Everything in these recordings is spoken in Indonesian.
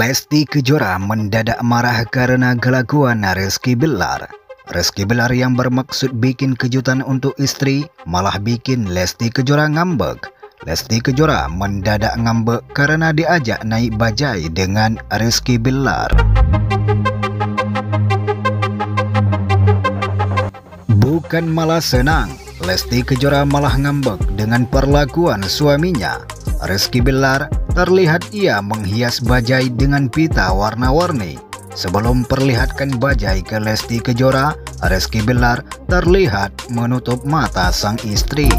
Lesti Kejora mendadak marah karena kelakuan Rizky Bilar. Rizky Bilar yang bermaksud bikin kejutan untuk istri malah bikin Lesti Kejora ngambek. Lesti Kejora mendadak ngambek karena diajak naik bajai dengan Rizky Bilar. Bukan malah senang, Lesti Kejora malah ngambek dengan perlakuan suaminya. Rizky Bilar terlihat ia menghias bajai dengan pita warna-warni. Sebelum perlihatkan bajai ke Lesti Kejora, Rizky Bilar terlihat menutup mata sang istri.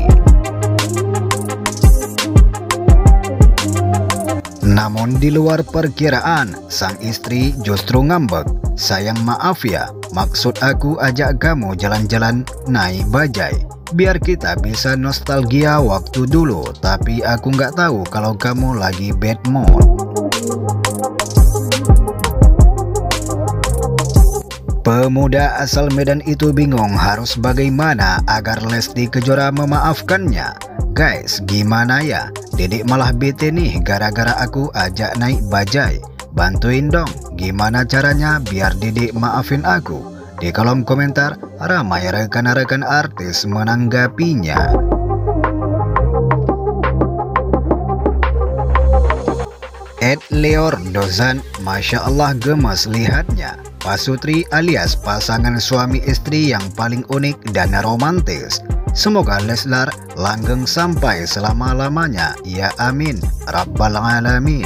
Namun di luar perkiraan, sang istri justru ngambek. "Sayang, maaf ya, maksud aku ajak kamu jalan-jalan naik bajai, biar kita bisa nostalgia waktu dulu, tapi aku nggak tahu kalau kamu lagi bad mood." Pemuda asal Medan itu bingung harus bagaimana agar Lesti Kejora memaafkannya. Guys, gimana ya? Dedek malah bete nih gara-gara aku ajak naik bajai. Bantuin dong, gimana caranya biar Dedek maafin aku? Di kolom komentar, ramai rekan-rekan artis menanggapinya. Leor Dozan, Masya Allah gemes lihatnya. Pasutri alias pasangan suami istri yang paling unik dan romantis. Semoga Leslar langgeng sampai selama-lamanya. Ya amin, Rabbal Alamin.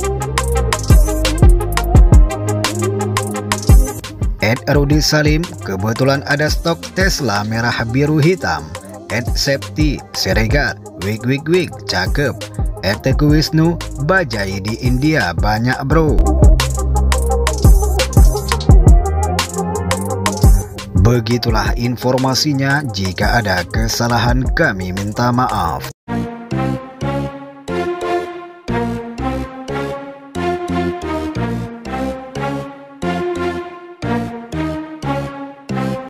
Rudi Salim, kebetulan ada stok Tesla merah biru hitam. Septi Siregar, wig cakep. Teguh Wisnu, bajai di India banyak bro. Begitulah informasinya, jika ada kesalahan kami minta maaf.